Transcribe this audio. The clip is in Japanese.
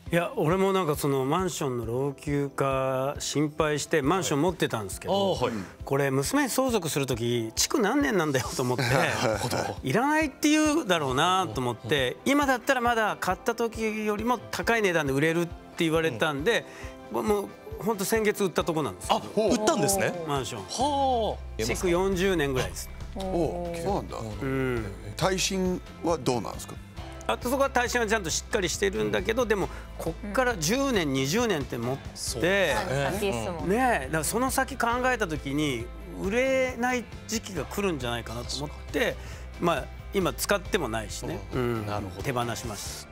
いや俺もなんかそのマンションの老朽化心配してマンション持ってたんですけど、これ娘に相続する時築何年なんだよと思っていらないって言うだろうなと思って、今だったらまだ買った時よりも高い値段で売れるって言われたんで、もう本当先月売ったとこなんです。 あ、売ったんですね。 マンション。 はあ。 築40年ぐらいです。 お、そうなんだ。耐震はどうなんですか？ あとそこは耐震はちゃんとしっかりしてるんだけど、でもこっから10年20年って持ってね、だからその先考えた時に売れない時期が来るんじゃないかなと思って、まあ今使ってもないしね、手放しました。